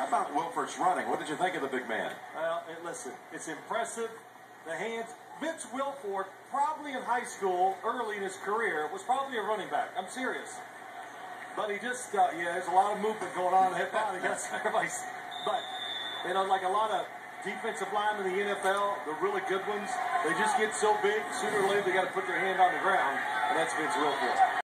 about Wilfork's running? What did you think of the big man? Well, listen, it's impressive. The hands. Vince Wilfork, probably in high school, early in his career, was probably a running back. I'm serious. But he just, there's a lot of movement going on in hip hop. Everybody's, but, like a lot of defensive linemen in the NFL, the really good ones, they just get so big, sooner or later they got to put their hand on the ground, and that's Vince Wilfork.